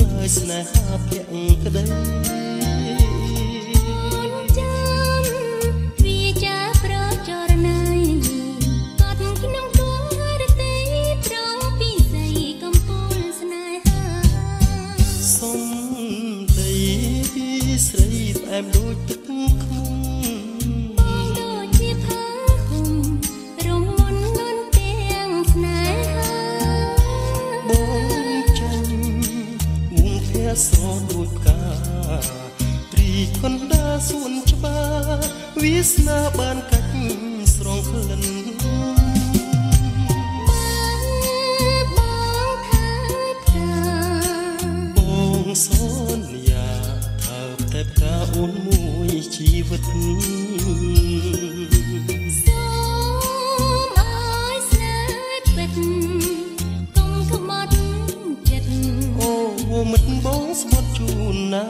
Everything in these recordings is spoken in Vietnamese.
ហើយស្នេហាភក្តីចាំវាចាប្រចរណៃកត់ក្នុងដួងរទេប្រពីស័យកំពូលស្នេហាសុំដីស្រីផ្អែមដូចទឹកខ្មុំបងដូចជាផាហុំរំមុនលន់ទាំងស្នេហាបងចាញ់វងភ័ក្រស្រដូចផ្កាព្រីកណ្ដាលសួនច្បារវាសនាបានកាច់ស្រងក្លិនបងថាថាបងសន្យាថាតែផ្កាអូនមួយជីវិតសូមឲ្យស្នេហ៍ពិតកុំខ្មាត់ចិត្តអូមិត្តបងស្បត់ជូនណា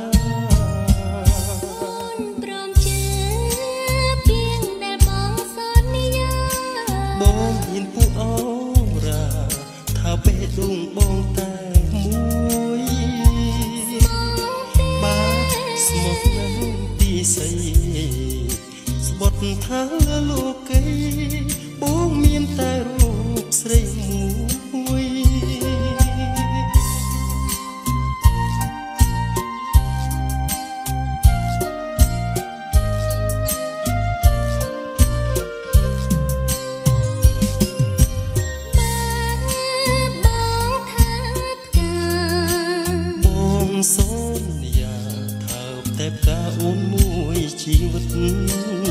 ព្រមជាពីងដែលបងសន្យាបងមានពួកអរ៉ាថាបេះដូងបងតែមួយបាទស្មោះណាស់ទីស័យស្បត់ថាលោកីបងមានតែរូបស្រីមួយសន្យាថាតែផ្កាអូនមួយជីវិតសូម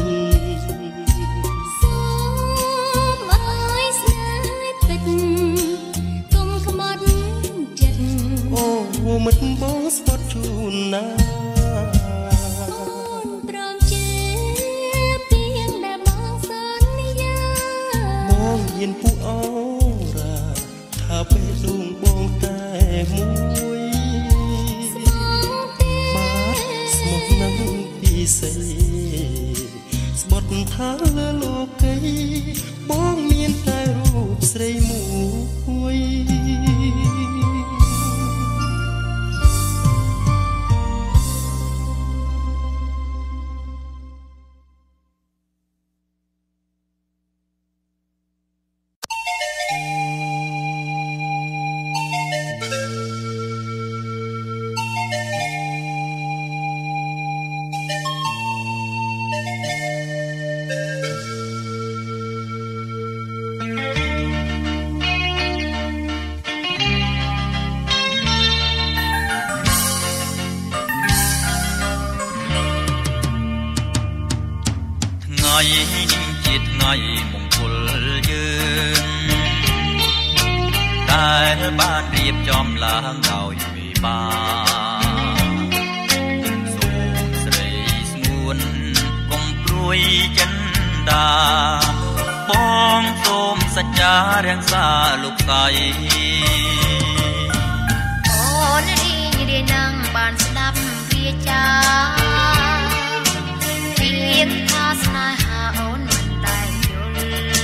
ឲ្យស្នេហ៍ពិតកុំខ្មាត់ចិត្តអូមិត្តបងស្បត់ជូនណាអូនព្រមជាពីងដែលបងសន្យាបងមានពួកអរ៉ាថាបេះដូងបងតែមួយស្មោះណាស់ពីស័យស្បត់ថាលោកីបងមានតែរូបស្រីមួយនេះជាថ្ងៃមង្គលយើងដែលបានរៀបចំឡើងដោយវិបាសូមស្រីស្ងួនកុំព្រួយចិនដាបងសូមសច្ចារាំងសាលោកស្រីអូនរីងរាយនឹងបានស្ដាប់វាចារៀងថាស្នេហាអូនមិនដែលយល់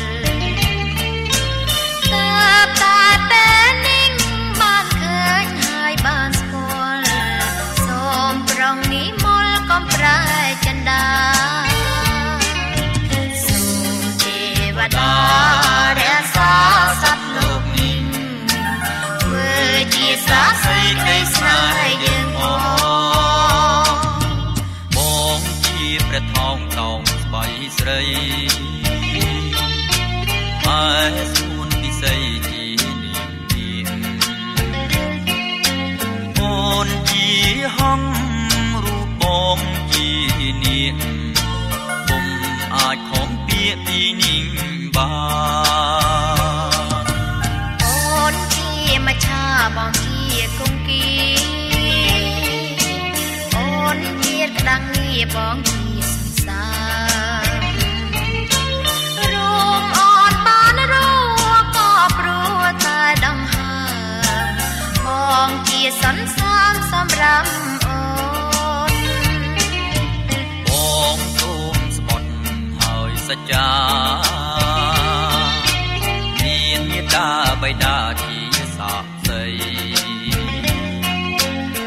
តែនេះបានឃើញហើយបានស្គាល់សូមប្រងនេះមលកុំប្រែចិនដាសូមទេវតារក្សាសត្វលោកនេះធ្វើជាសាស័យនៃស្នេហ៍យើងបងជាព្រះថោងតោងស្បៃស្រីហើយសួនពិសីជានាងអូនជាហងរូបបងជានាងពុំអាចខំពាក្យពីនាងបានអូនជាមច្ឆាបងជាគង្គីអូនជាក្តាំងងារបងជាសង្សាររូបអូនបានរួក៏ព្រោះតែដង្ហើបងជាសន្សំសម្រាប់អូនបងសូមស្បត់ហើយសច្ចាមានមេត្តាបិតាជាសាក្សី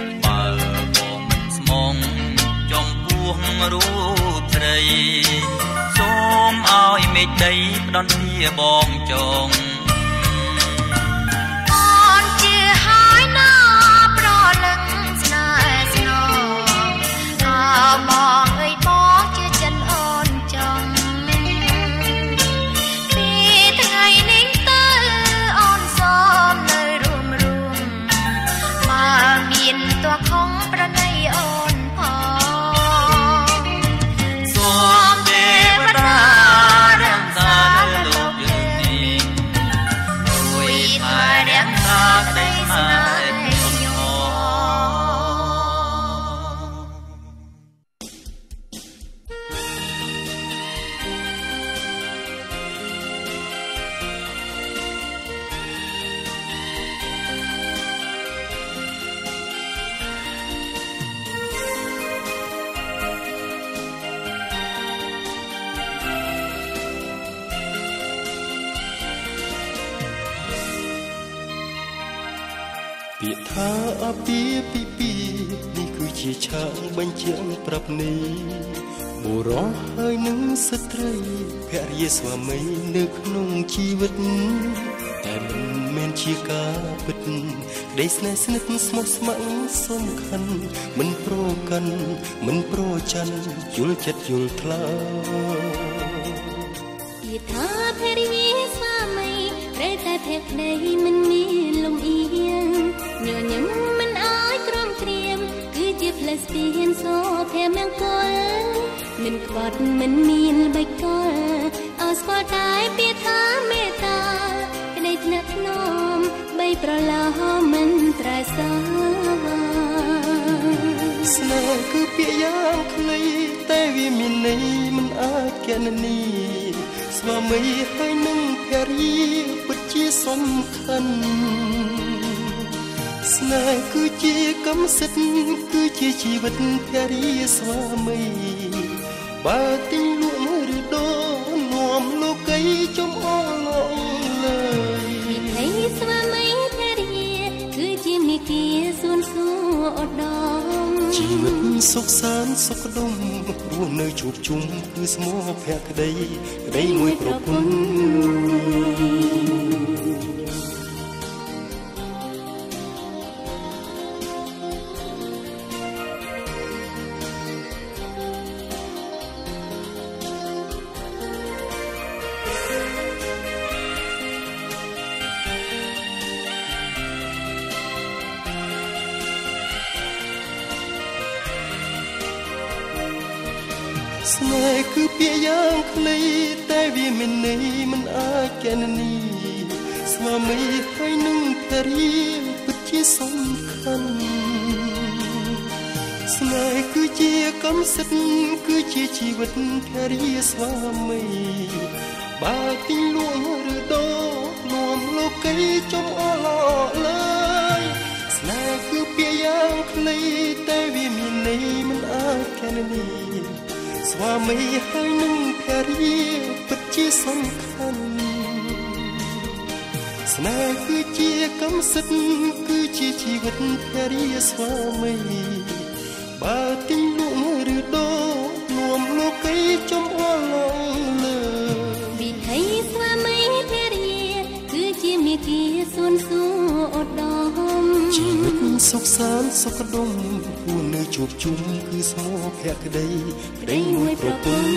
មេឃដីផ្ដន់ជាបងចងអូនជាហើយណាប្រលឹងស្នេហ៍ស្នងបងអើយបងជាចិនអូនចង់ពីថ្ងៃនេះទៅអូនសូមនៅរួមបើមានតួខំប្រណីអូនផងសូមទេវតារាំសាលោកយើងនេះជួយថែរាំសាក្តីស្នេហ៍ពាក្យថាអាពាហ៍ពិពាហ៍នេះគឺជាឆាកបញ្ជាក់ប្រាប់នេះបុរសហើយនឹងស្ត្រីភរិយាស្វាមីនៅក្នុងជីវិតតែមិនមែនជាការពិតក្តីស្នេហ៍ស្និទ្ធស្មោះស្ម័គ្រសំខាន់មិនប្រកាន់មិនប្រច័ណ្ឌយល់ចិត្តយល់ថ្លើពាក្យថាភរិយាស្វាមីត្រូវតែភក្តីមិនមានលំអៀងញញឹមមិនអាចក្រំគ្រាមគឺជាផ្លែស្ពានសូភែមង្គលមិនក្បត់មិនមានបិកលអស្គាល់តែពាក្យថាមេត្តាក្តីថ្នាក់ថ្នមបីប្រឡោមិនត្រែសាស្នេហ៍គឺពាក្យយ៉ាងខ្លីតែវាមានន័យមិនអាចកណនីស្វាមីហើយនឹងភរិយាពិតជាសំខាន់ស្នេហ៍គឺជាកម្មសិទ្ធិគឺជាជីវិតភរិយាស្វាមីបើទិញលក់ឬដូរនាំលោកីចំអល់លើយវិធីស្វាមីភរិយាគឺជាមេគាសួនសួរឧត្តមជីវិតសុខសាន្តសុខដុមរស់នៅជួបជុំគឺស្មោះភក្តីក្តីមួយប្រពន្ធស្នេហ៍គឺពាក្យយ៉ាងខ្លីតែវាមានន័យមិនអាចកណនីស្វាមីហើយនឹងភរិយាពិតជាសំខាន់ស្នេហ៍គឺជាកម្មសិទ្ធិគឺជាជីវិតភរិយាស្វាមីបើទិញលក់ឬដូរនាំលោកីចំអល់លើយស្នេហ៍គឺពាក្យយ៉ាងខ្លីតែវាមានន័យមិនអាចកណនីស្វាមីហើយនឹងភរិយាពិតជាសំខាន់ស្នេហ៍គឺជាកម្មសិទ្ធិគឺជាជីវិតភរិយាស្វាមីបើទិញលក់ឬដូរនាំលោកីចំអល់លើវិធីស្វាមីភរិយាគឺជាមេគាសួនសួរឧត្តមជីវិតសុខសាន្តសុខដុមពួននៅជួបជុំគឺស្មោះភក្តីក្តីមួយប្រពន្ធ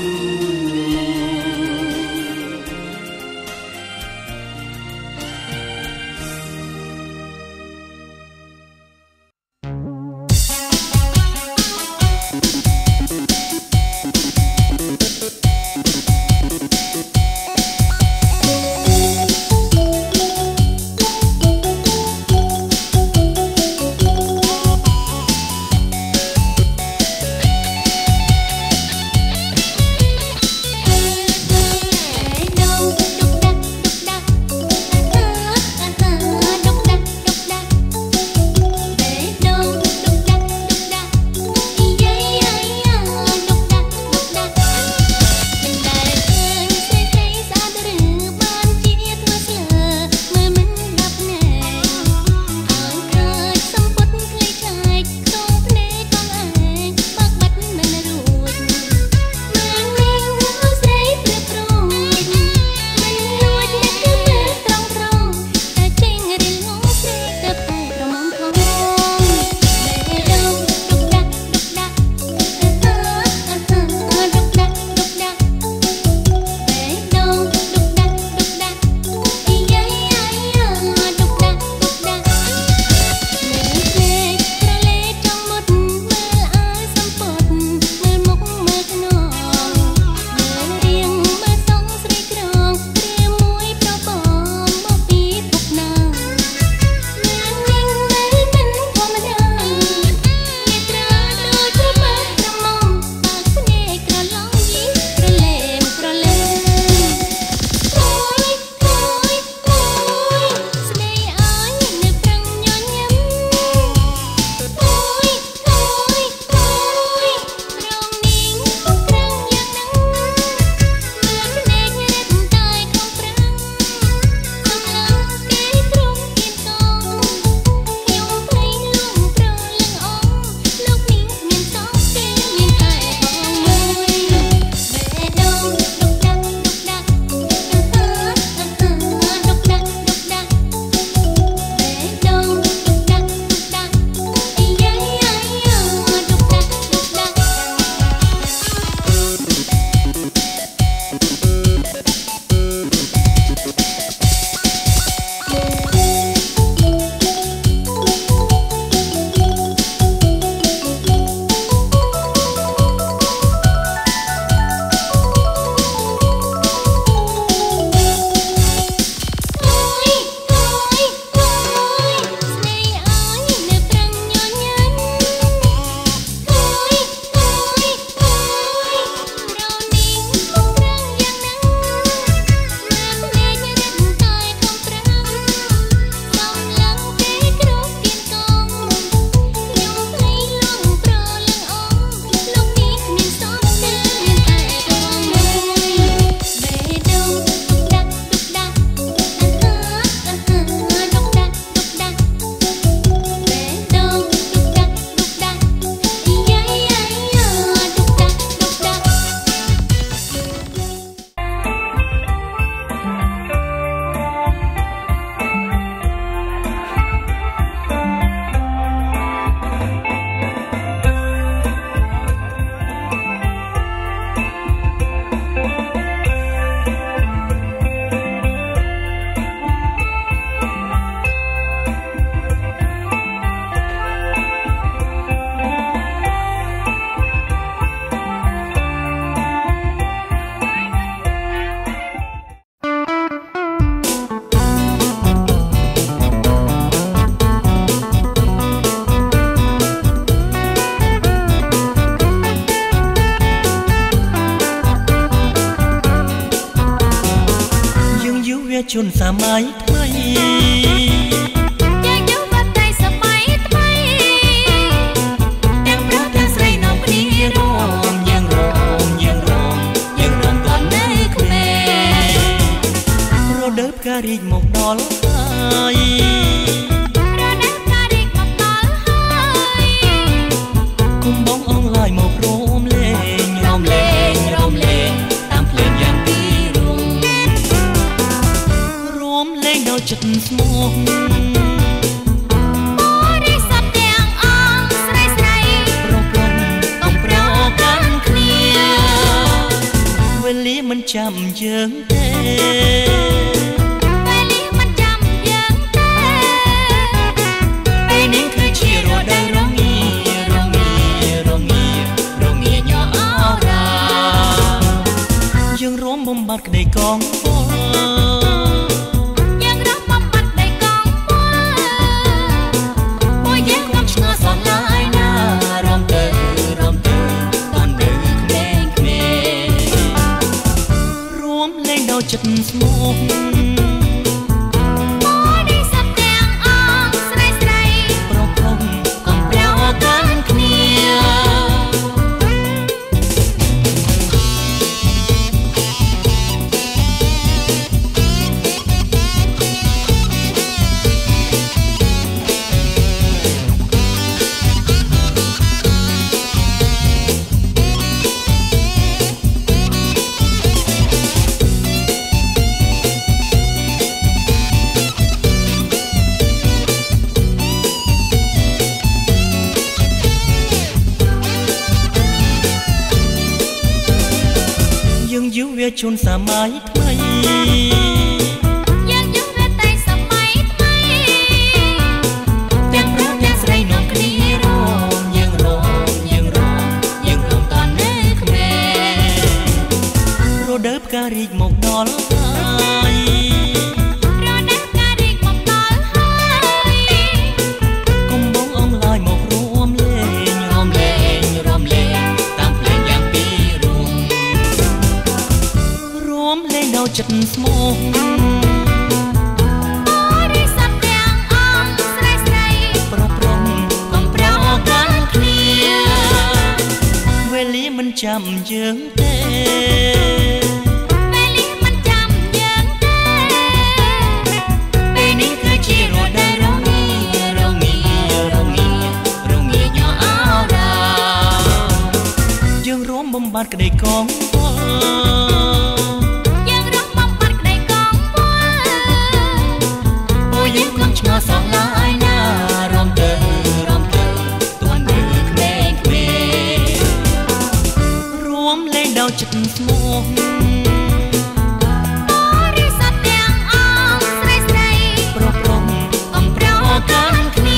ជនសម័យថ្មីយើងយកបាត់តែសម័យថ្មីទាំងប្រុសទាំងស្រីនាំគ្នារំយើងរំទាន់នៅក្មេងរដូវផ្ការីកមកដល់ហើយ ចិត្តស្មោះបរិសុទ្ធទាំងអងស្រីស្រីប្រពន្ធកំប្រកាន់គ្នាវេលាមិនចាំយើងទេវេលាមិនចាំយើងទេពេលនេះគឺជារដូវរងាញ៉ោអរ៉ាយើងរួមបំបត្តិក្តីកងចិត្តស្មោះបរិសុទ្ធទាំងអងស្រីស្រីប្រពន្ធកំប្រកាន់គ្នាយុវជនសម័យថ្មីយើងយុវតែសម័យថ្មីទាំងប្រុសទាំងស្រីនាំគ្នារំយើងរំតាន់នៅក្មេងរដូវផ្ការីកមកដល់ហើយ ចិត្តស្មោះបរិសុទ្ធទាំងអងស្រីស្រីប្រពន្ធកំប្រកាន់គ្នាវេលាមិនចាំយើងទេវេលាមិនចាំយើងទេពេលនេះគឺជារដូវរងាញ៉ោអរ៉ាយើងរួមបំបត្តិក្តីកងឆ្ងល់សងឡាយណារំទៅទាន់នៅក្មេងរួមលេងដល់ចិត្តស្មោះបរិសុទ្ធទាំងអងស្រីស្រីប្រពន្ធកំប្រកាន់គ្នា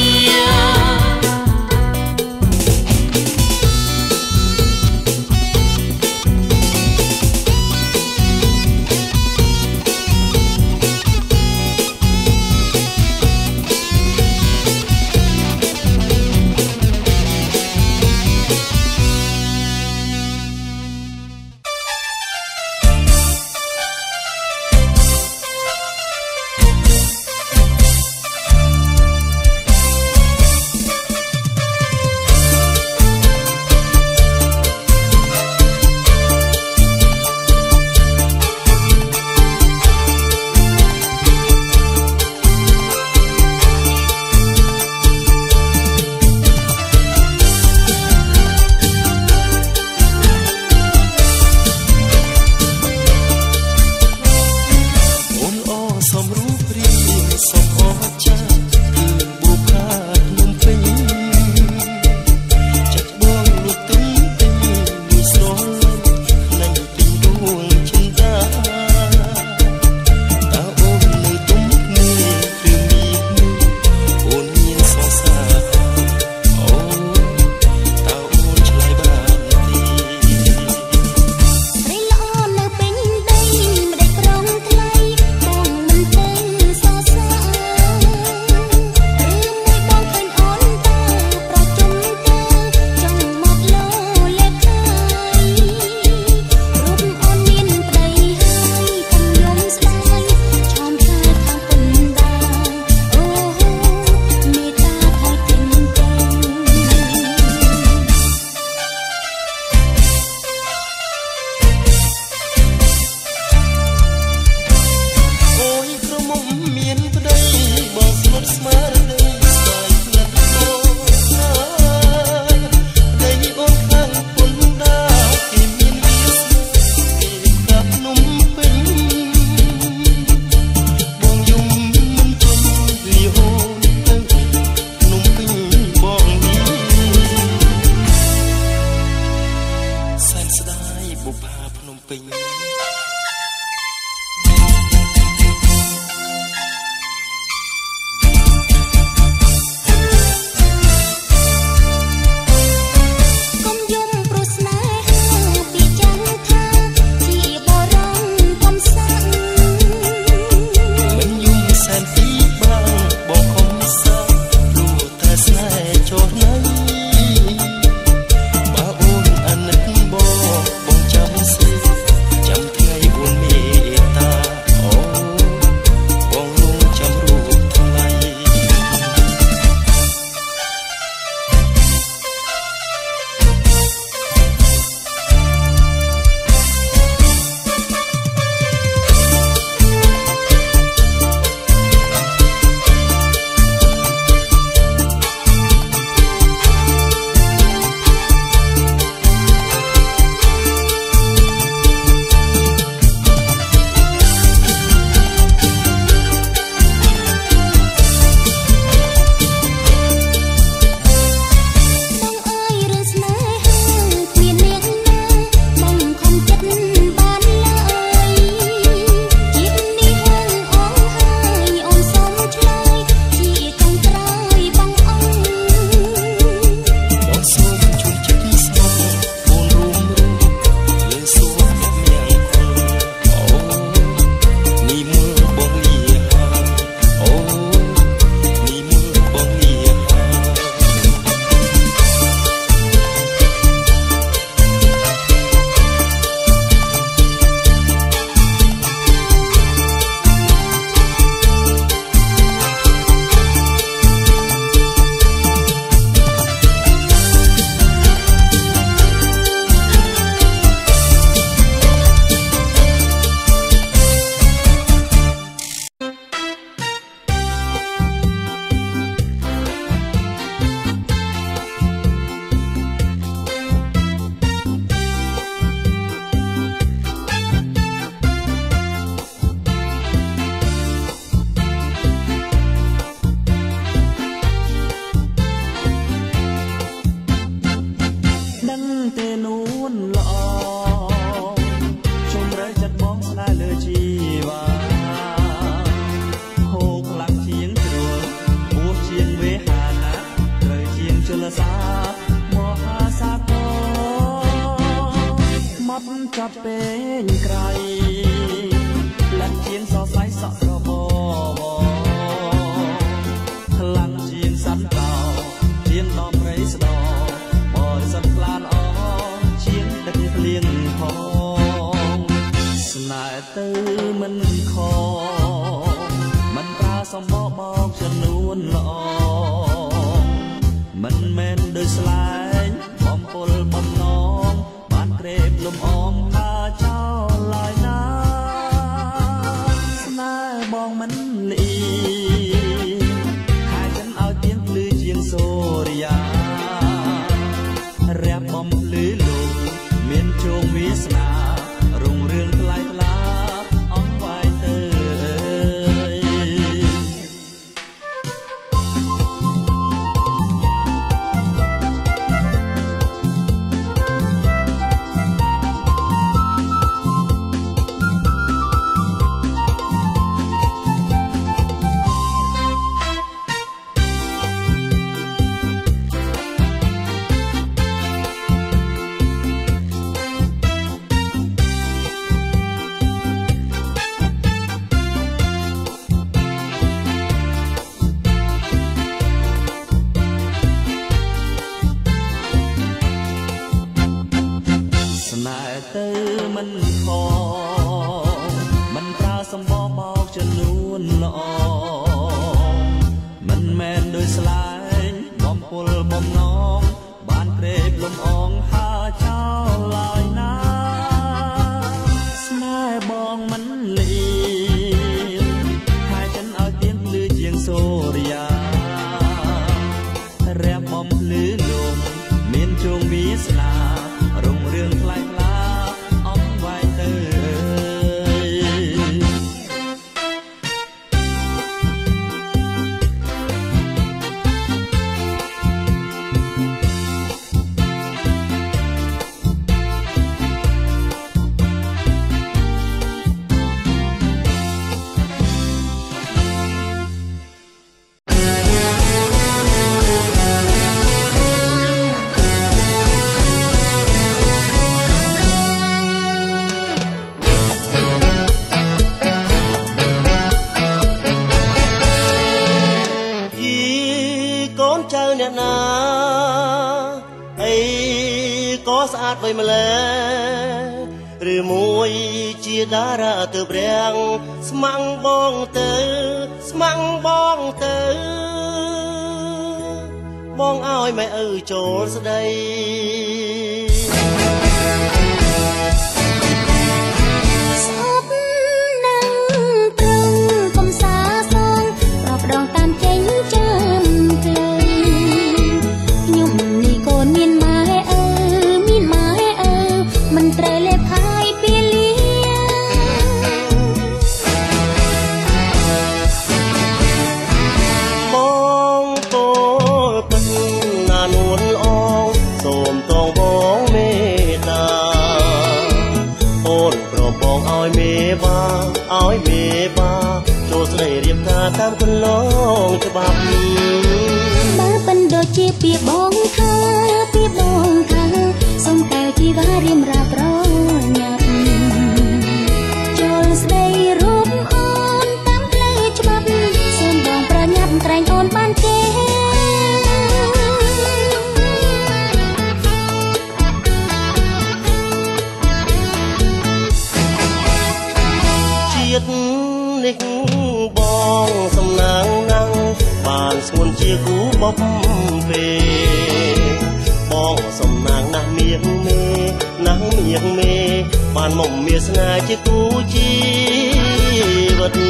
ពេញស្អាតបីម្លេះឬមួយជាតារាទៅប្រាំងស្មាំងបងទៅស្មាំងបងទៅបងឲ្យម៉ែឪចូលស្ដីស្អប់នឹងព្រឹងកំសាសងប្របដងតាមចេញចាំភ្លើងខ្ញុំនេះកូនមានម៉ែឪមានម៉ែឪមិនត្រូវលេបហើយពីលាបងពោលពិនណានួនល្អសូមតងបងមេត្តាអូនប្របងឲ្យមេបាចូលស្ដីរៀបការតាមគន្លងច្បាប់បើមិនដូចជាពីបងថាសូមកែជីវ៉ារៀមរាប្រញាប់ចូលស្ដីរូបអូនតាមផ្លូវច្បាប់សូមបងប្រញាប់ក្រែងអូនបានទេជាតិនេះបងសំណាងណាំងបានស្ងួនជាគូបបពេបងសំណាងណាស់មៀងមេបានមកមានស្នេហ៍ជាគូជីវិត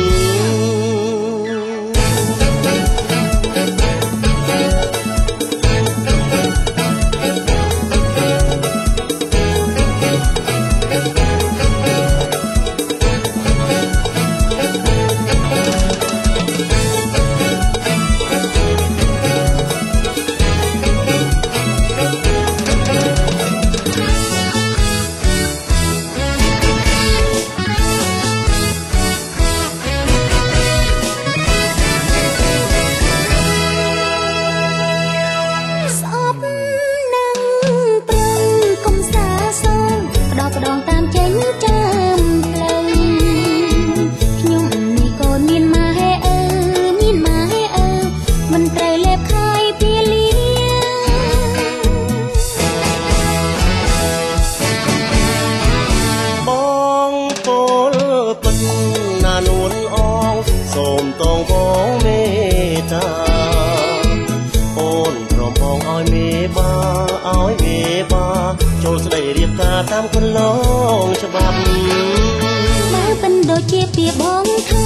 សូមតងបងមេត្តាអូនព្រមបងឲ្យមេបាចូលស្ដីរៀបការតាមគន្លងច្បាប់បើមិនដូចជាពីបងថា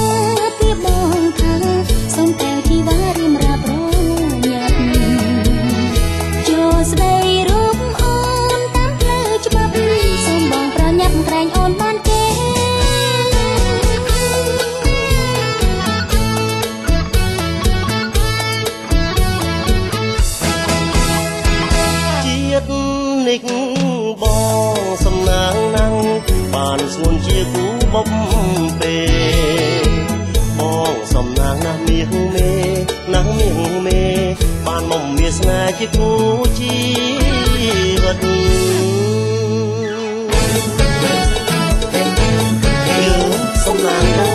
សូមកែជីវ៉ារៀមរាប្រញាប់ចូលស្ដីរូបអូនតាមផ្លូវច្បាប់សូមបងប្រញាប់ក្រែងអូនបានទេនេះបងសំណាងណាំងបានស្ងួនជាគូបបពេបងសំណាងណាស់មៀងមេបានមកមានស្នេហ៍ជាគូជីវិតសំណាងបង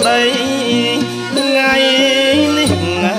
ដីថ្ងៃនេះ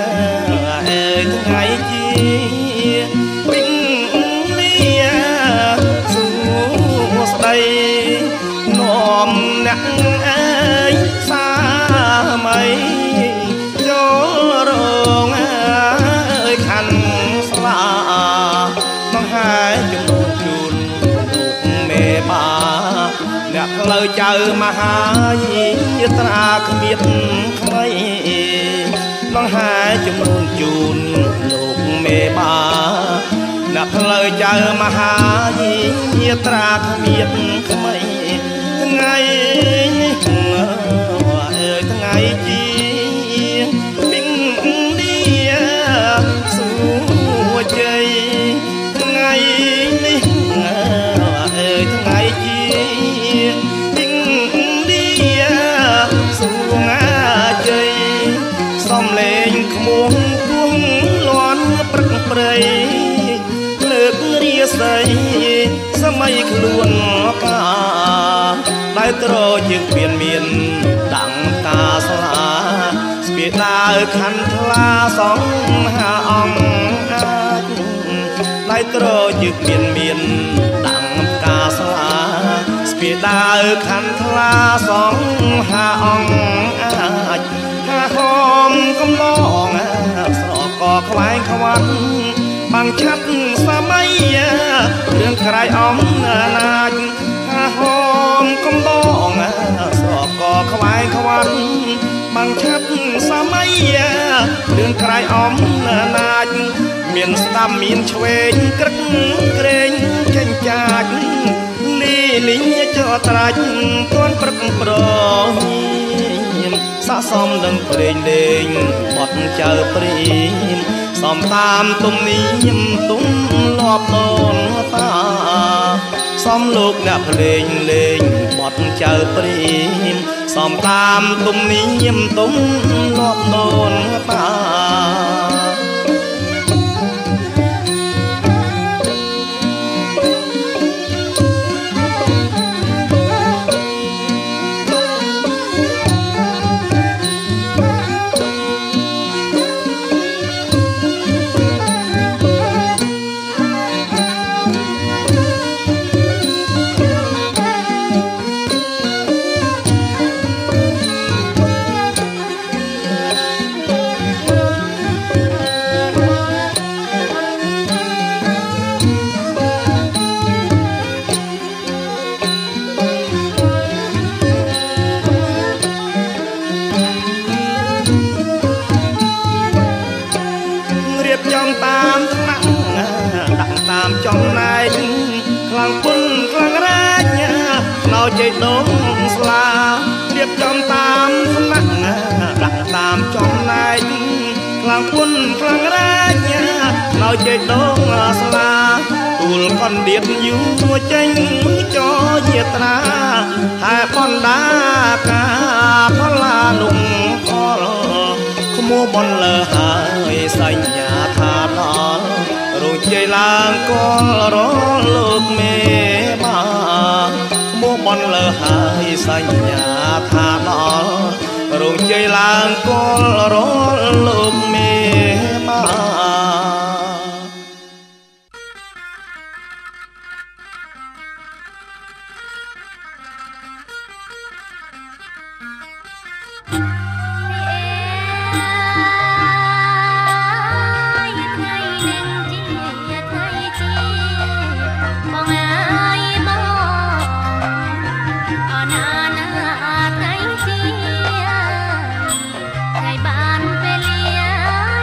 ថ្ងៃជាពេញលាសួស្ដីនាំអ្នកអើយសាមីចូលរងអើយខាន់ស្លាបង្ហាយជំនួសជូនលោកមេបាអ្នកផ្លូវចៅមហាយាត្រាគ្មានថ្មីបង្ហាយជំនួសជូនលោកមេបាអ្នកផ្លូវចៅមហាយាត្រាគ្មានថ្មីថ្ងៃនេះថ្ងៃជាពេញលាសួជ័យថ្ងៃនេះថ្ងៃជាពេញលាសួជ័យសំលេងក្មោះគួងលាន់ព្រឹកព្រៃលើករាសីសម័យខ្លួនកាដែលត្រជាពៀនមានដាំងកាស្លាស្ពាដាវខណ្ឌថ្លាសង្ហាអង្គអាចដែលត្រជាពៀនមានដាំងកាស្លាស្ពាដាវខណ្ឌថ្លាសង្ហាអង្គអាចថាហមកំឡងស្រកខ្វែងខ្វាត់បាំងឆាត់សម័យរឿងក្រៃអំណាចថាហមកំបងស្រកខ្វែងខ្វាត់បាំងឆាត់សម័យរឿងក្រៃអំណាចមានស្ដាំមានឆ្វេងក្រឹកក្រែងចេញចាចលីលីចត្រាច់ទាន់ព្រឹកប្រស័កសមនឹងព្រេងលេងបត់ចៅព្រីមសំតាមទំនៀមទុំលាប់ដូនតាសំលោកអ្នកភ្លេងលេងបត់ចៅព្រីមសំតាមទំនៀមទុំលាប់ដូនតាតាមថ្នាក់ដាក់តាមចំណែកខ្លាំងពុនខ្លាំងរាជនៅជ័យដងស្លារៀបចំតាមថ្នាក់ដាក់តាមចំណែកខ្លាំងពុនខ្លាំងរាជនៅជ័យដងស្លាទូលកណ្ដៀតយូរចេញចយាត្រាហើយបណ្ដាកាផលាលំផលក្មួបនលើហើយសញ្ញាថាដល់រោជ័យឡើងកលរលោកមេបាក្មួបនលើហើយសញ្ញាថាដល់រោជ័យឡើងកលរលោកមេបាថ្ងៃបានពេលលា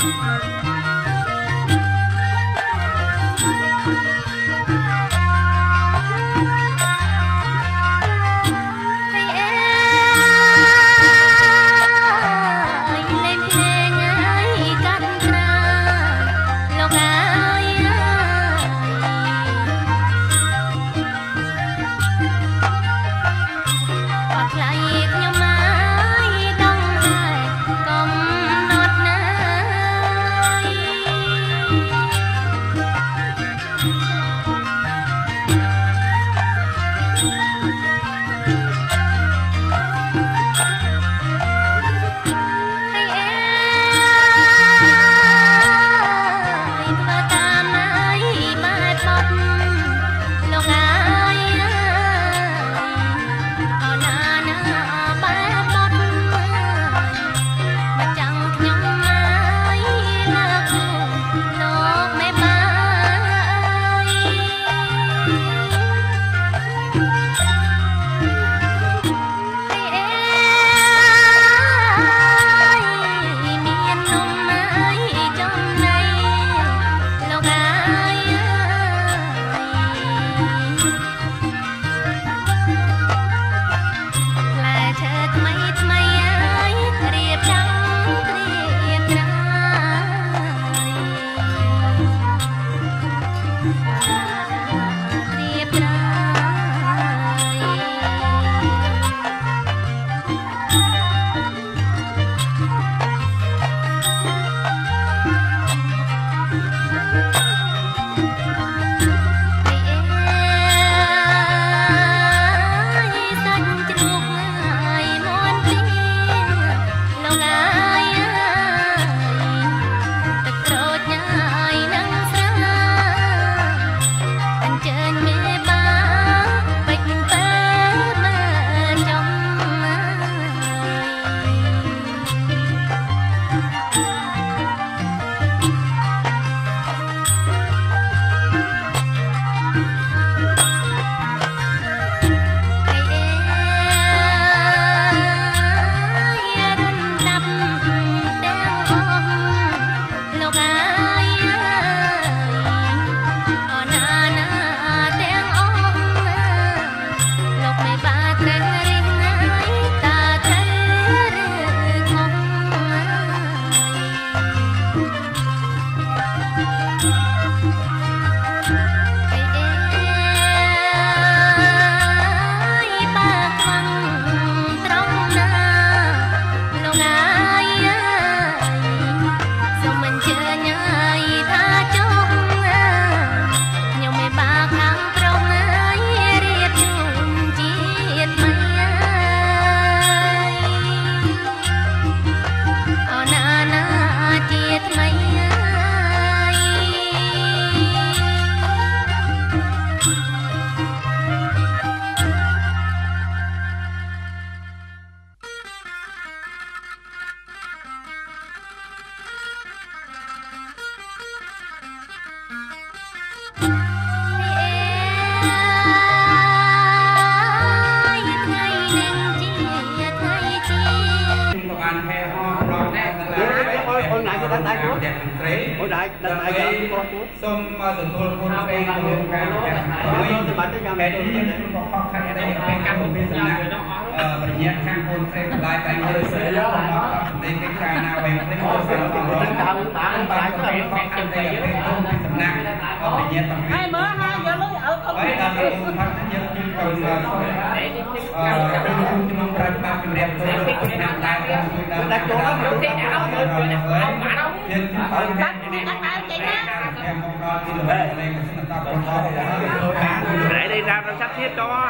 Để đi ra sắp xếp cho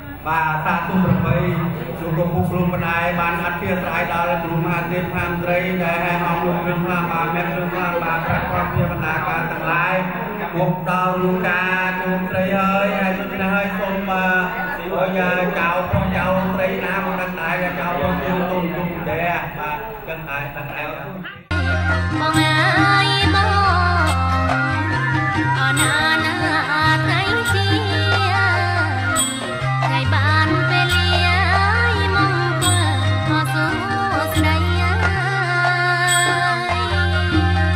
và ta tu được mây chúng tôi phục luôn bên ai ban ăn kia trái đó là chúng ta tiếp tham trây để hai họ luôn rừng hoa bà mẹ rừng hoa bà các con kia bên ai cả tầng lại một đầu luôn ca luôn trây hơi hay chúng ta hơi xôm thì ở nhà chào con chào trây nam đang tại là chào con yêu tôn chung để và cần tại tầng eo mong ai mong ở na na thấy chi ngày ban về lia mong qua họ xuống đây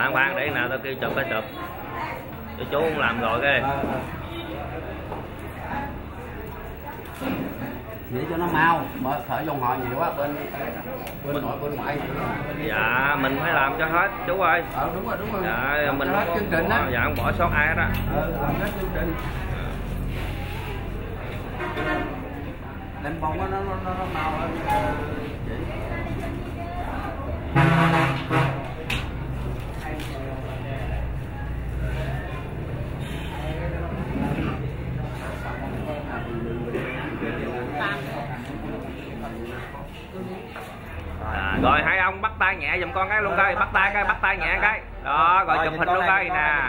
Khoan để nào tao kêu chụp cái chụp. Cho chú không làm rồi cái. Để cho nó mau, mở khởi dòng họ nhiều quá bên nội bên ngoại. Dạ mình phải làm cho hết chú ơi. Đúng rồi. Dạ mình hết chương trình á. Dạ không bỏ sót ai hết á. Làm hết chương trình. Đánh bóng nó mau hơn. Rồi hai ông bắt tay nhẹ giùm con cái luôn coi, bắt tay nhẹ cái. Đó, rồi chụp hình luôn coi nè.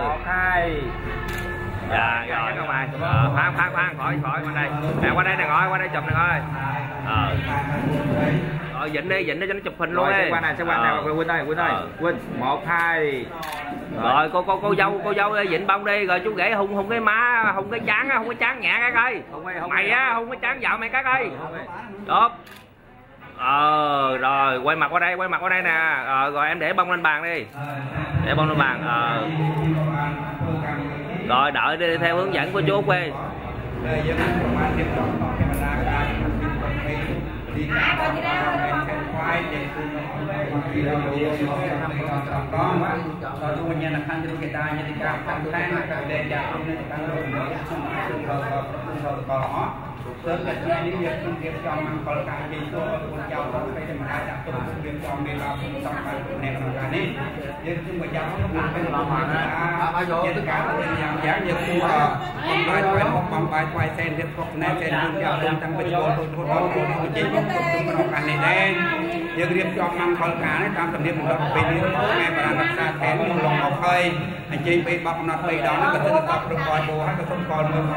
Dạ rồi các mày. Khoan khỏi qua đây. Nè qua đây nè ngồi, qua đây chụp nè coi. Rồi vịnh đi cho nó chụp hình luôn đi. Qua này Quynh ơi. Quynh 1 2. Rồi cô dâu vịnh bông đi, rồi chú rể hung cái má, hung cái chán nhẹ cái coi. Mày á hung cái chán dạo mày cái coi. Được. Rồi quay mặt qua đây nè. Rồi em để bông lên bàn đi. Để bông lên bàn. Rồi đợi đi theo hướng dẫn của chú quê. Sớm là nhà đi việc công việc cho mang con cái gì cho con cháu đó phải để mà ai đặt công việc cho mình làm xong phải nè làm cái này nhưng chúng mà cháu nó làm cái làm mà tất cả là làm giá như khu bằng bài quay sen thì có nè sen chúng cháu luôn tăng bên con thôi chỉ chúng nó cái này đen nhưng riêng cho mang con cái này tam tầm điểm một lần về nữa nghe và làm sao thèm một lòng một hơi anh chị bị bọc nát bị đó nó có thể tập được coi bù hay có không còn nữa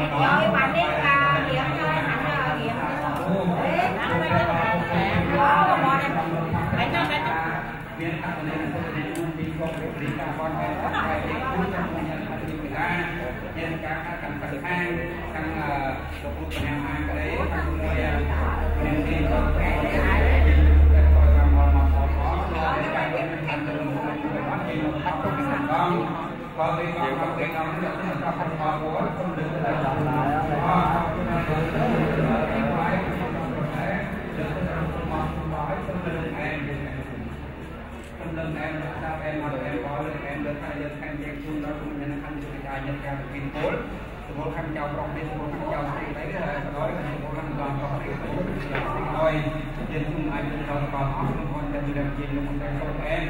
một khăn chào rộng đi một khăn chào thì đấy là nói là một khăn toàn có thể thôi trên chung ai cũng còn còn còn để làm gì là một cái con em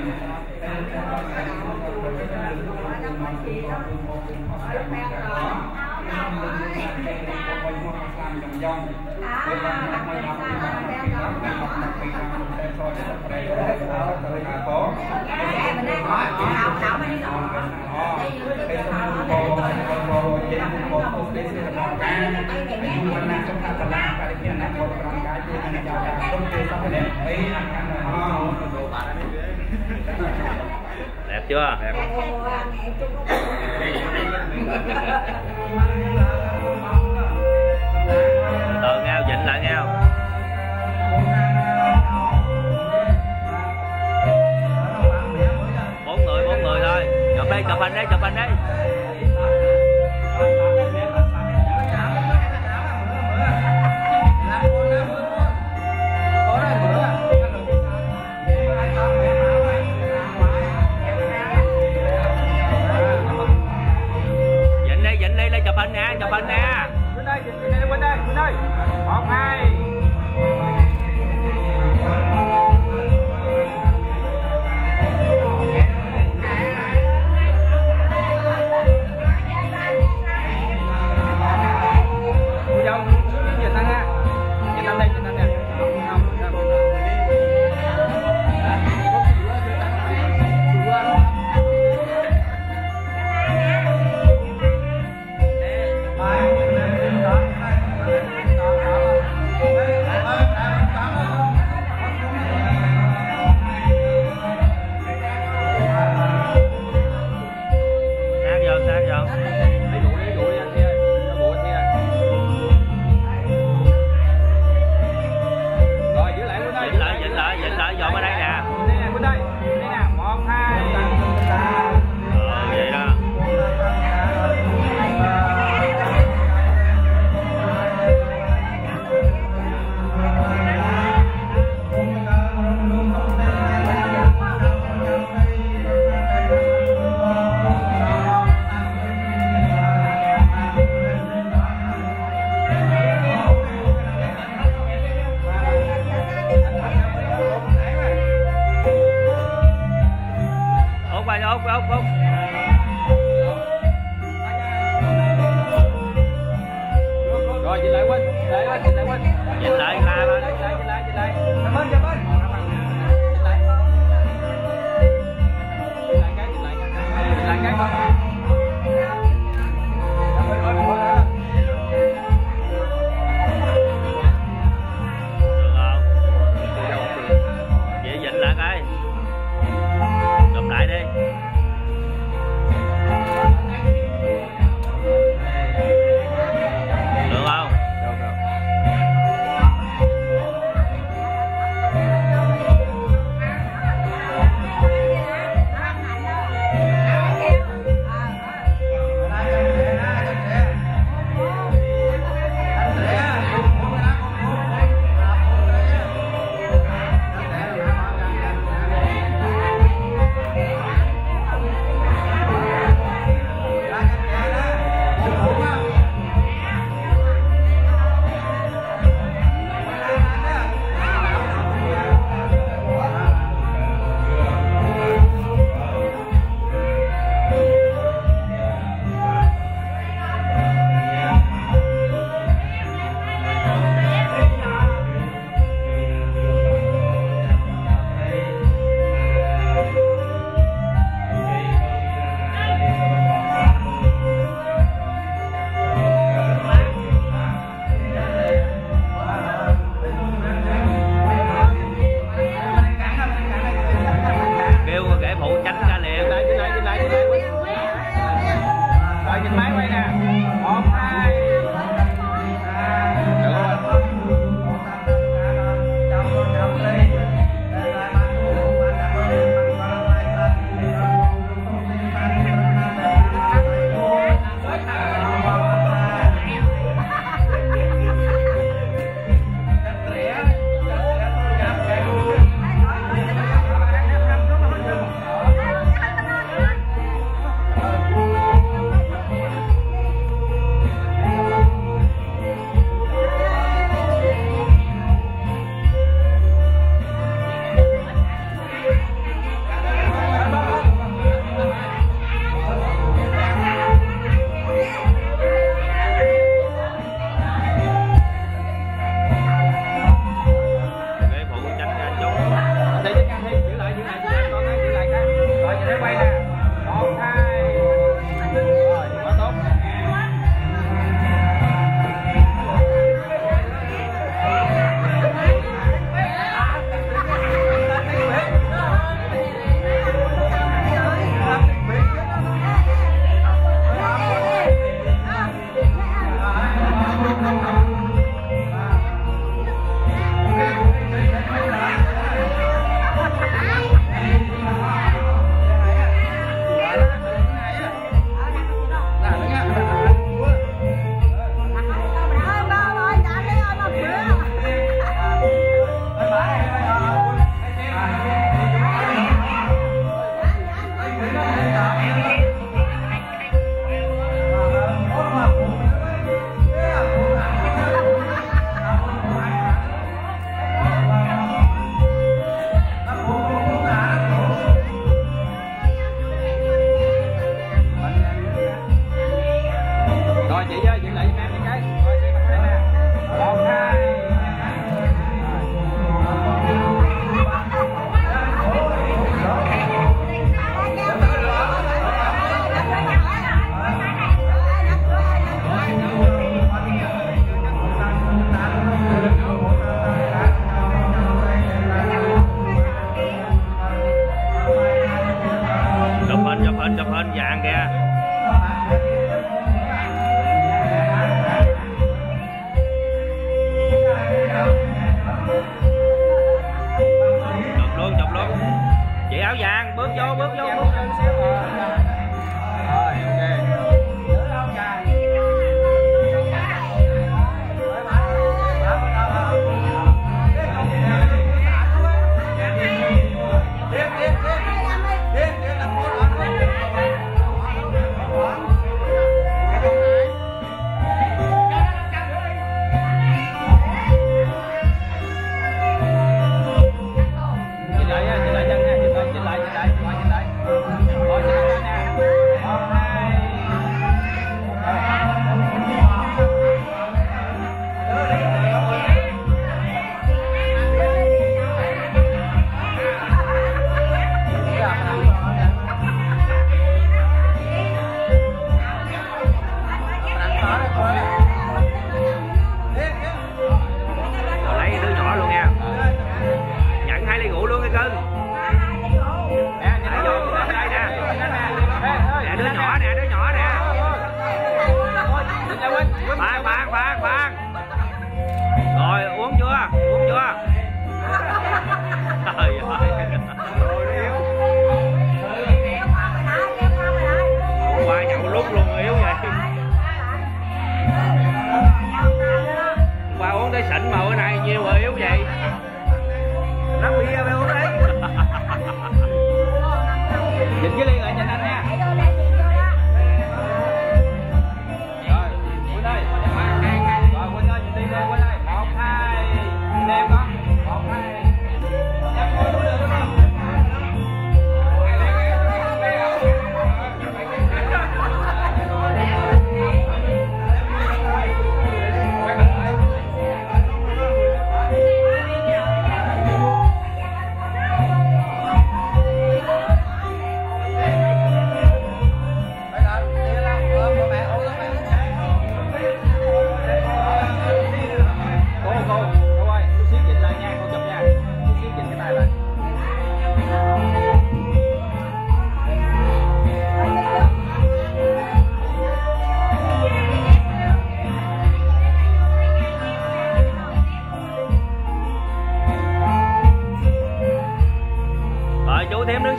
đẹp chưa? Đẹp. Từ nhau vịnh lại nhau. Bốn người thôi. Chụp hình đi. Chụp hình nè. Quỳnh ơi. 1 2. Cô dâu, nhìn anh ha. Nhìn anh nè. Hãy subscribe cho kênh Ghiền Mì Gõ để không bỏ lỡ những video hấp dẫn. Rồi chị lại Quỳnh, chị lại Quỳnh. Chị lại la lên. Chị lại. Cảm ơn. Chị lại cái con. Chị dịnh lại cái. Đùm lại đi. Được không?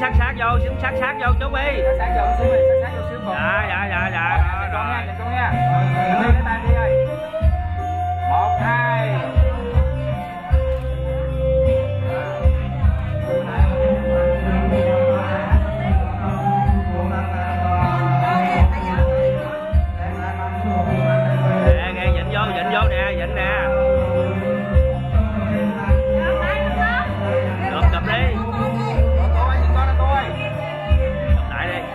sát vô, xuống sát vô chú đi. Sát vô xíu đi, sát vô xíu còn. Dạ. Con nha, nhìn con nha. Đi cái tay đi ơi. 1 2. Nè, dịnh vô nè, dịnh nè. Cụp đi. Tôi nhìn con là tôi. Lại đi.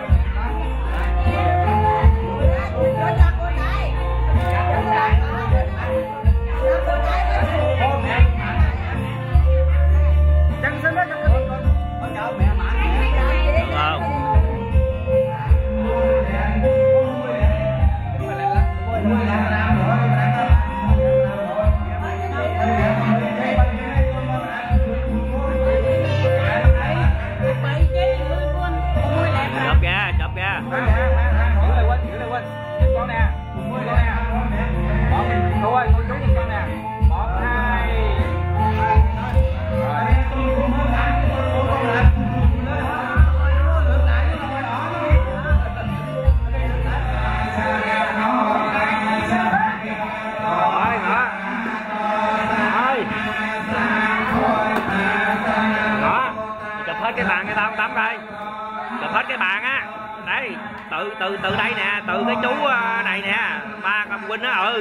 Chân xin đó, chân xin. Con cháu mẹ mã. Được không? Chụp kìa. Giữ lại quên. Nhìn con nè. Con nè. Thôi, con chú nhìn con nè. 1 2. Chụp hết cái bàn cho tao tắm đây. Chụp hết cái bàn á. Đấy, từ đây nè, từ cái chú này nè, ba con huynh đó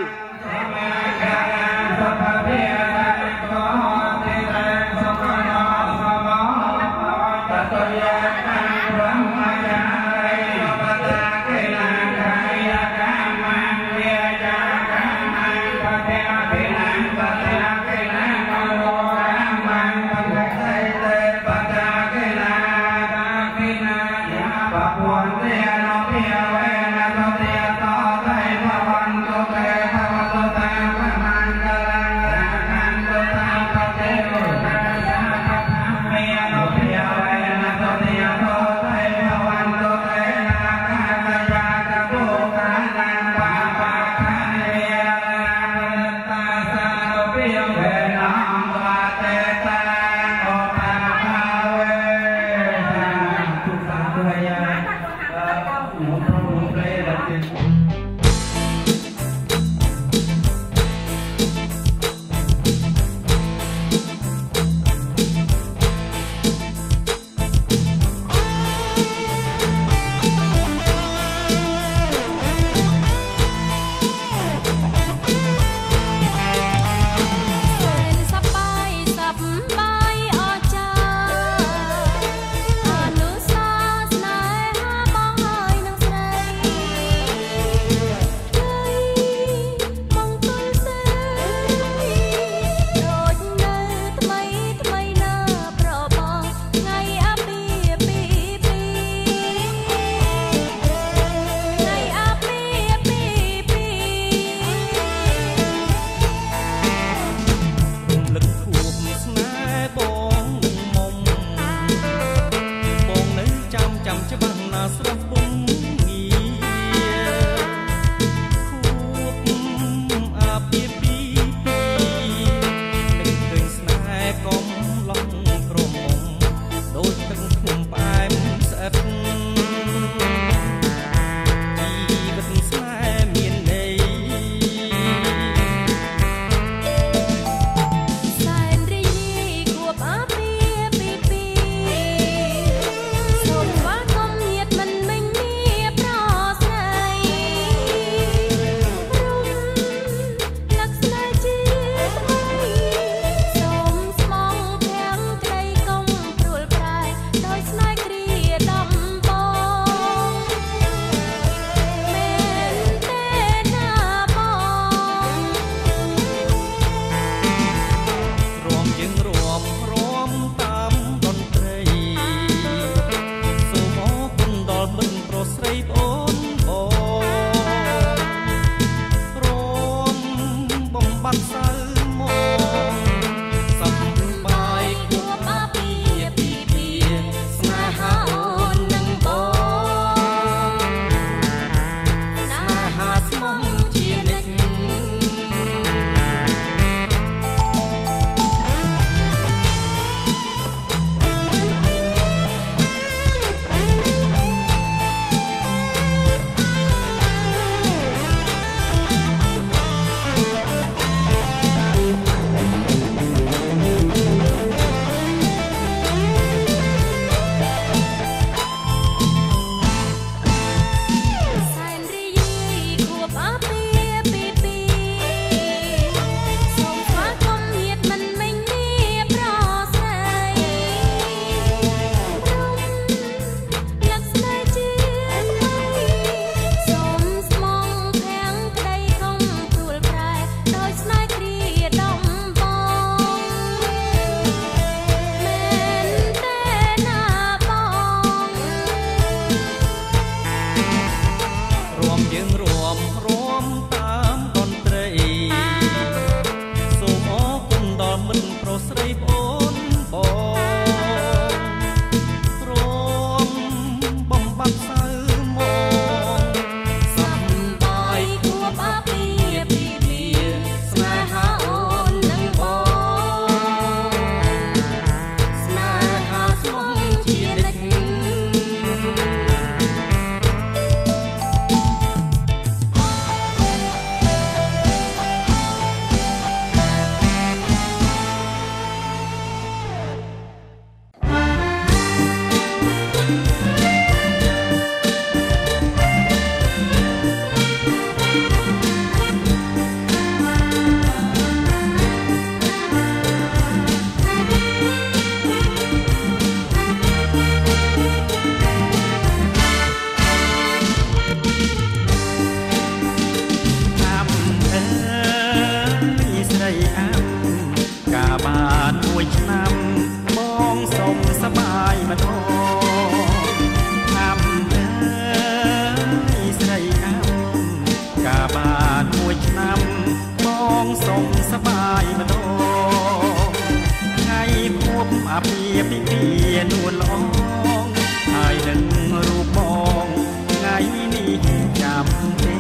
ងសប្បាយម្ដងថ្ងៃភពអាពាហ៍ពិពាហ៍នួនល្អហើយនឹងរូបបងថ្ងៃនេះចាំទេ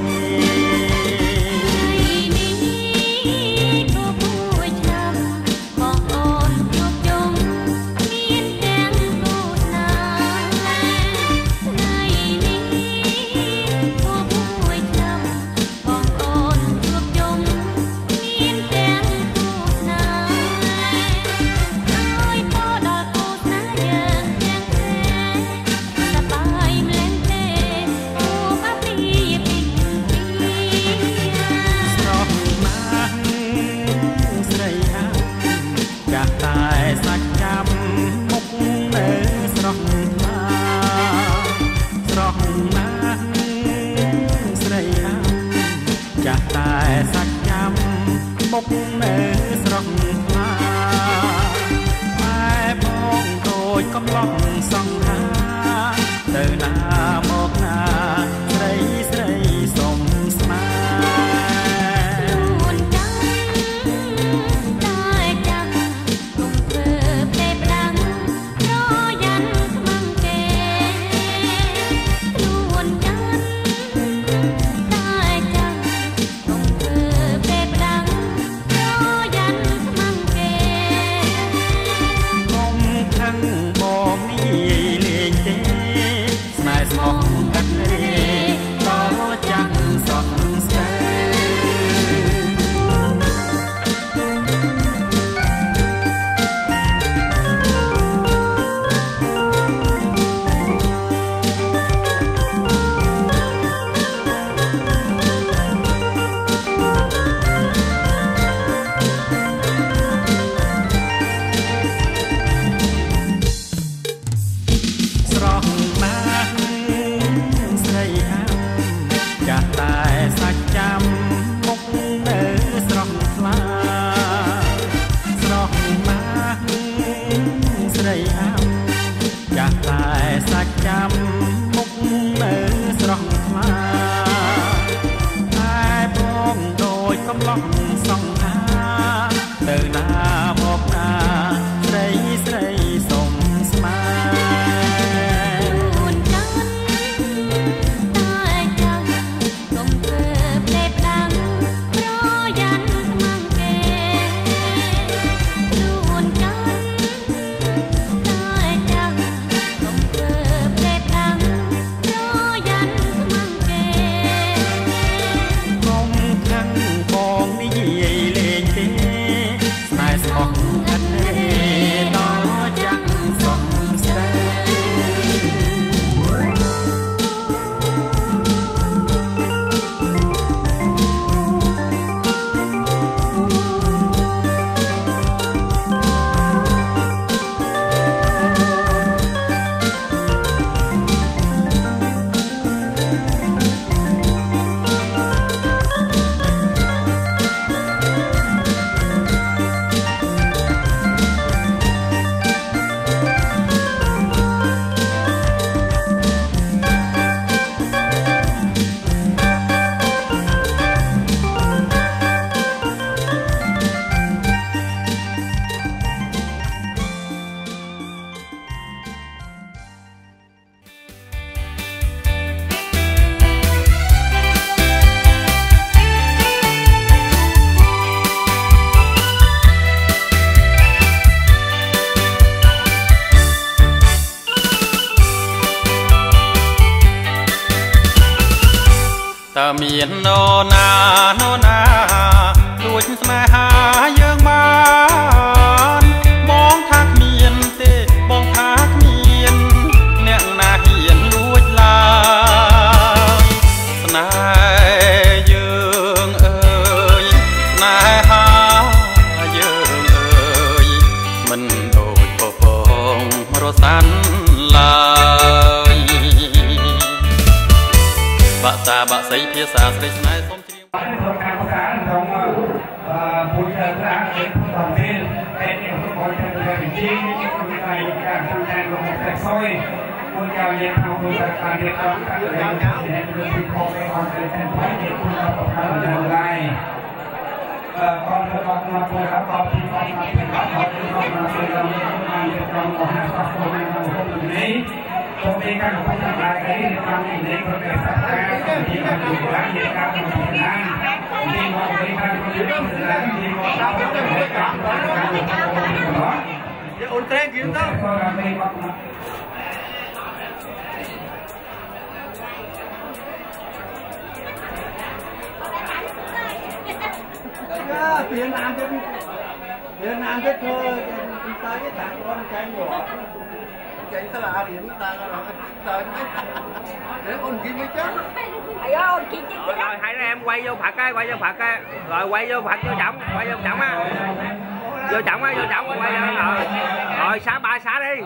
មុខនៅស្រុកខ្លាតែបងដូចកំឡុងសង្ហាទៅណាមកណាស្រីស្រីសុំស្មាខ្លួនចាំតែចាំគុំធ្វើពេលផ្ដាំរយ៉ាន់ខ្មាំងគេខ្លួនចាំតែចាំគុំធ្វើពេលផ្ដាំបងនេះលេងទេស្នេហ៍ស្មោះកាត់រេតចាំងសក់ស្ទើសាច់ចាំមុខនៅស្រស់ថ្លាតែបងដូចកំឡុងសង្ហាទៅណាមកណាស្រីស្រីសុំស្មាខ្លួនចាំតែចាំគុំធ្វើផ្លេបដាំប្រយ៉ាន់ខ្មាំងគេខ្លួនចាំតែចាំគុំធ្វើផ្លេបដាំប្រយ៉ាន់ខ្មាំងគេគុំខាងបងនិយាយលេងទេស្នេហ៍ស្មោះអត់ទេដល់ចាំសុំស្ទើតើមាននរណារួចស្នេហាយើងបានបងថាគ្មានទេបងថាគ្មានអ្នកណាហ៊ានលួចឡើយស្នេហ៍យើងអើយស្នេហាយើងអើយមិនដូចពពងរសាន់ឡើយបាក់តាបាក់សៃភាសាស្រីស្នេហ៍សូមជ្រាបក្នុងការប្រកាសក្នុងពុទ្ធសាសនាเป็นผู้ทำเป็นเป็นเอกคนที่เป็นจริงคนที่การทำงานลงแต่ซอยคนยาวเย็นเอาคนการเรียนรู้การเรียนรู้ที่เห็นเรื่องที่พอไปออนเดินแทนไปเด็กคุณเอาประกาศอย่างไร Việt Nam cái thơ ta cái thằng con chạy nhỏ chạy ta là điểm ta là sợ để ôn kim mới chết rồi hai đứa em quay vô Phật cái rồi quay vô Phật vô trọng á vô trọng quay vô rồi xá ba xá đi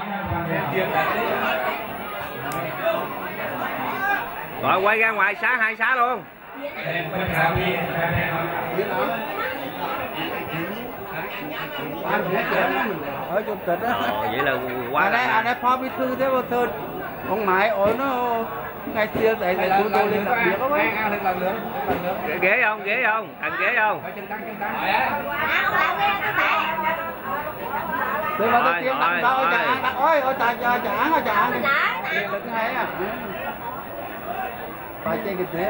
rồi quay ra ngoài xá hai xá luôn. Ở chủ tịch á. Vậy là quá anh ấy phó bí thư thế mà thơ ông mãi ôi nó ngày xưa tại tụi tôi lên làm việc đó mấy ghế không thằng ghế không tôi mà tôi kiếm tặng tao chả ôi chả được cái hay à phải chơi cái thế.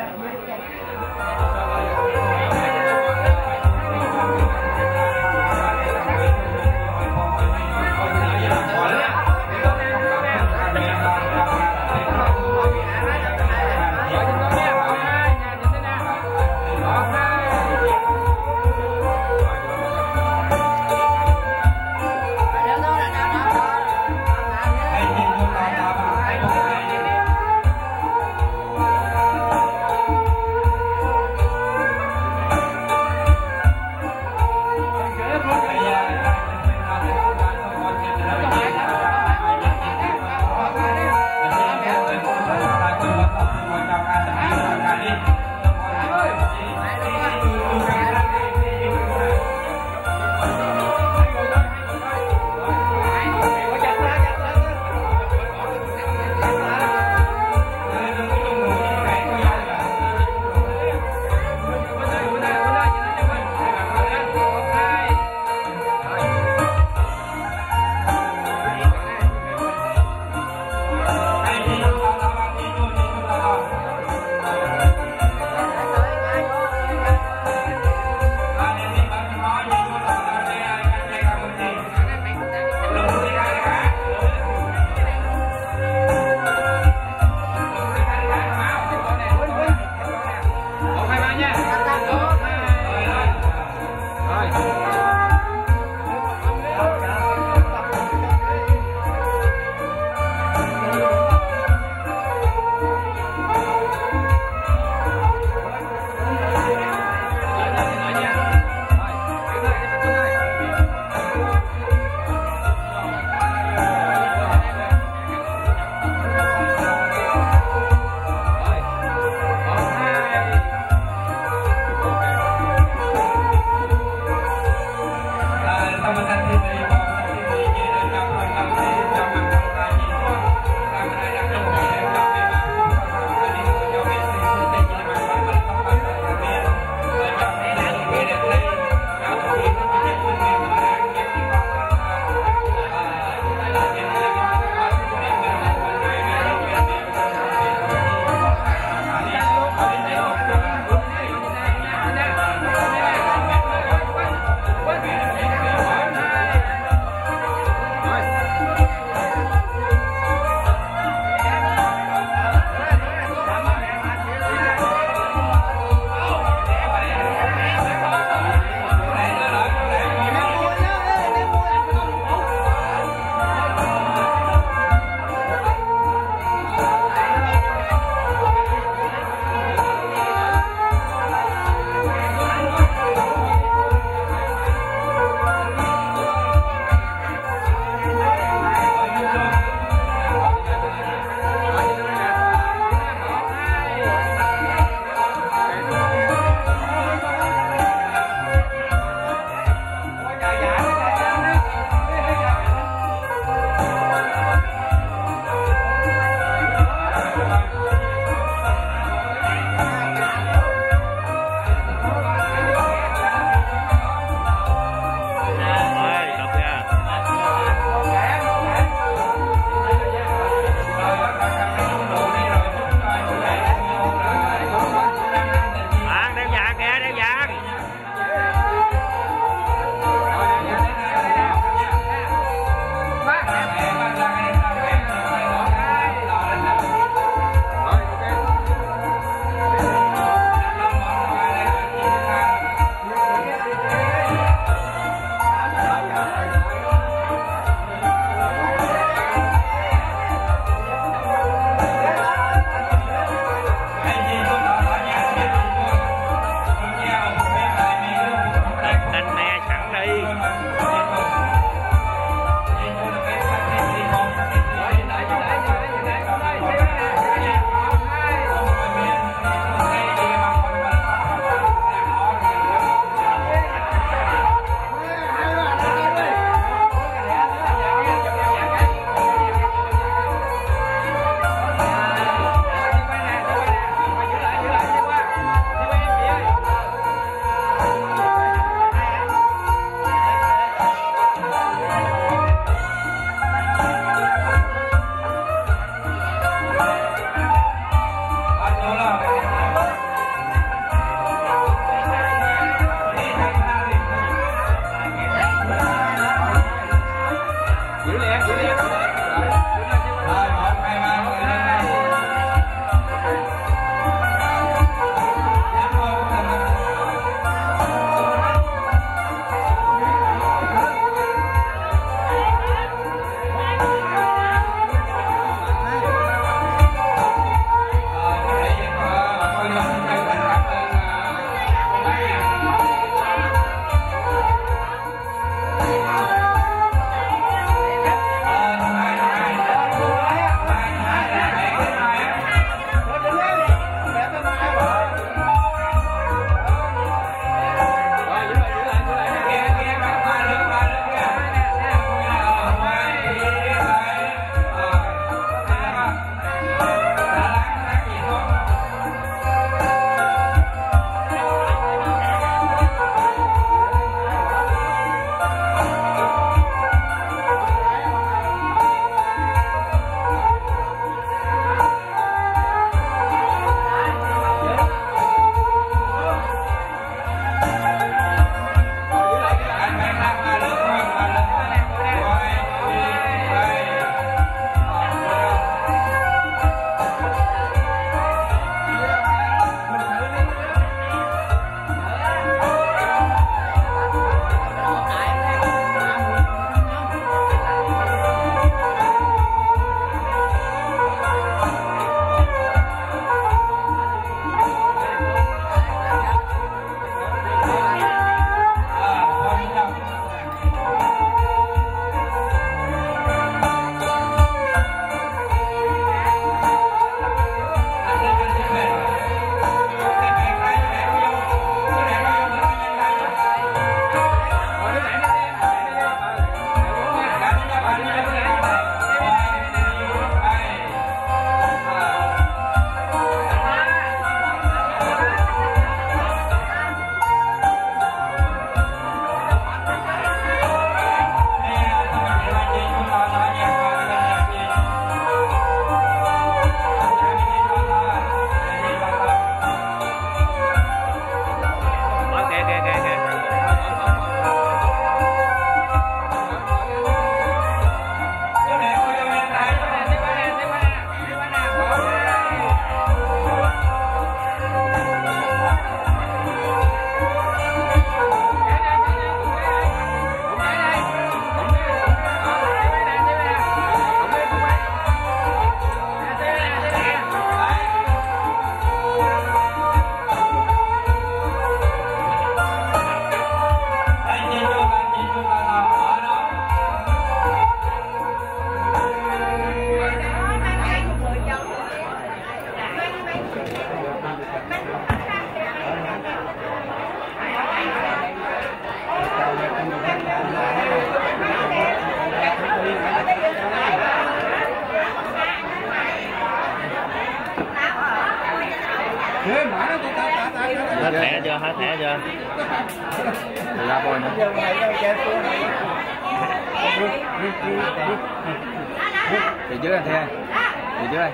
thẻ chưa? Hết thẻ chưa? Ra bồi nữa. Để dưới anh Thê. Để dưới đây.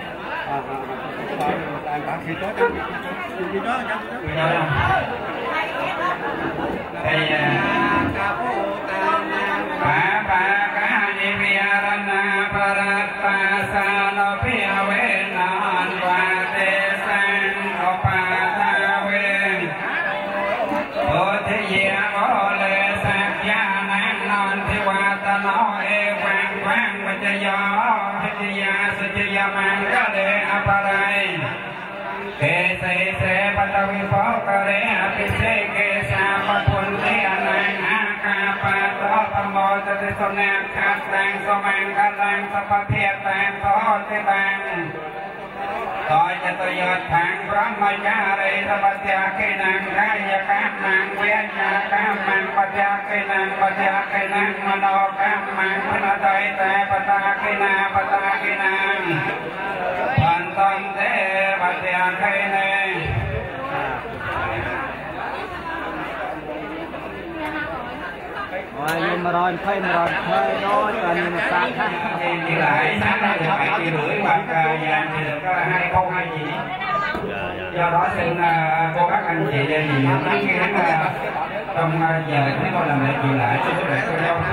bà ca ni viarana paratpasano piavenan vate san opatave Othya ole sakyanan non thivatano evang vang vachayo Hithya suchya mangale aparai Kê se se patavi phokare apise ke sa papunte anang akapa to pamo te sonang khasang somang kalang sapaphiat tan to te bang Tôi cho tôi yết thang brahmachari tapasya ke nang kaya kamang vyanya kamang pasya ke nang mano kamang panatai te pata ke nang Pantam te pasya ke nang Nhưng mà rồi phê nó còn nhưng mà sao khác thì lại sáng ra được 2,5 triệu bạc vàng thì được 202 gì do đó xin cô bác anh chị đây thì lắng nghe trong giờ chúng tôi làm lễ kỳ lại cho sức khỏe cô dâu.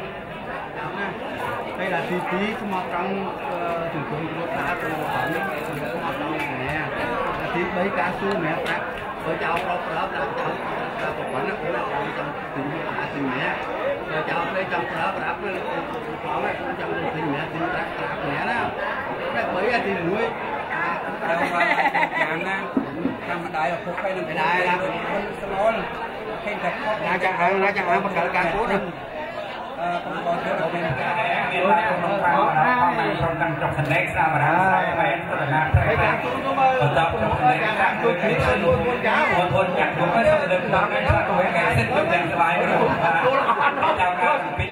Đây là chi phí mà trong trường trường của ta của họ những nè chi phí cá su mẹ phát ở cháu đâu đó là cháu của nó cũng là trong tình mẹ rồi cháu đây trong đó đáp với có này trong tình mẹ tình đáp mẹ đó cái mấy anh thì nuôi đâu phải càng nè trong đại học thuộc cây đừng đại là small khen thật là chẳng hạn một cái càng cố định Còn thiếu độ bên trong tăng trong thành lễ sao mà đã phải làm thế này tập trong thành lễ các tôi chỉ một thôn chặt một cái sự được làm cái sao tôi ngày xin được làm lại rồi chào các bạn.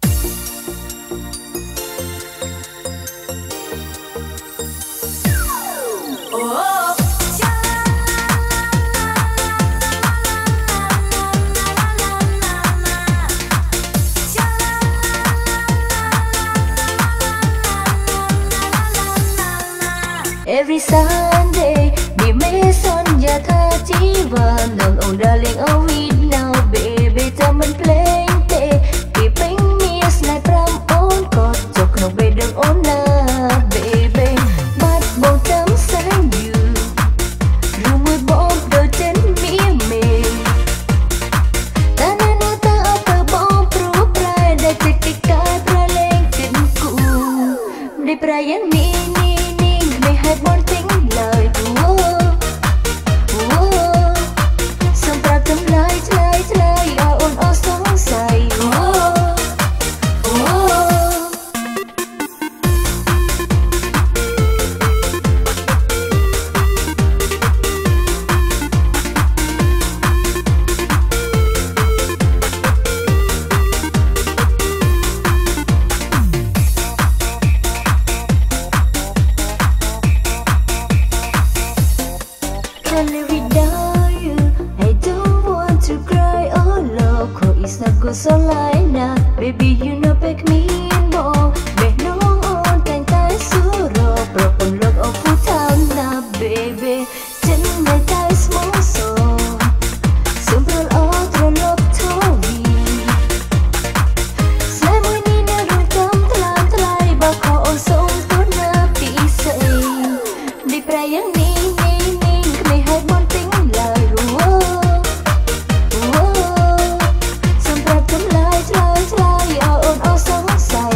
Every Sunday, be me son ya tha chi và nong oh darling oh we now baby time and playing day keeping me like from on cause chok no be đừng on na baby but bon tâm sang you room with bomb đồ chân mi me ta na na ta apa bomb pro pride da tikka pra lên kinh cu đi prayan ni hai bon tiếng lời sông ta tâm lại ôn ô sóng say so like now, baby you know pick me and more. Be no on cánh tay suro, broken look of full town now, baby. Chân ngày tay small so, simple otro look tovi. Slay môi ni na rung tâm thlai, bao khó ôn sông tốt na bị say. Đi prayang ni, kami hai bon tiếng lời ru. Hãy subscribe cho kênh Ghiền Mì Gõ để không bỏ lỡ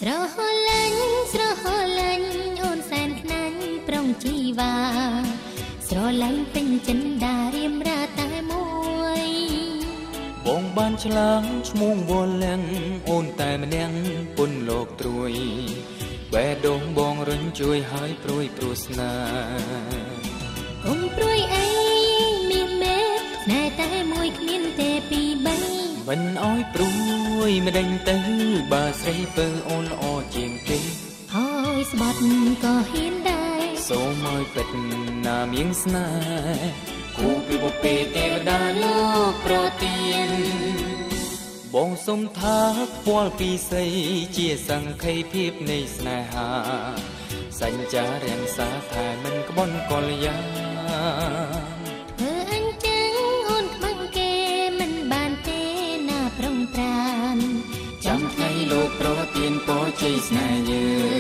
ស្រហលាញ់អូនសែនខ្នាញ់ប្រុងជីវ៉ាស្រឡាញ់ពេញចិន្តារៀមរាតែមួយបងបានឆ្លងឈ្មោះវល់លៀងអូនតែម្នាក់ពុនលោកត្រួយបែដងបងរញជួយឲ្យព្រួយព្រោះស្នេហ៍កុំព្រួយអីមានមេណែតែមួយគ្មានទេពីរបីមិនអោយព្រួយម្ដេចទៅបើស្រីពើអូនល្អជាងគេអើយស្បត់ក៏ហ៊ានដែរសូមឲ្យពេតណាមៀងស្នេហ៍គូពីបពេទេវតាលោកប្រទានបងសុំថាពាល់ពីស័យជាសង្ខេភាពនៃស្នេហាសញ្ចារាំងសាថាមិនក្បន់កលយាធ្វើអញ្ចឹងអូនខ្មាំងគេមិនបានទេណាប្រុងប្រានចាំថ្ងៃលោកប្រទានពរជ័យស្នេហ៍យើង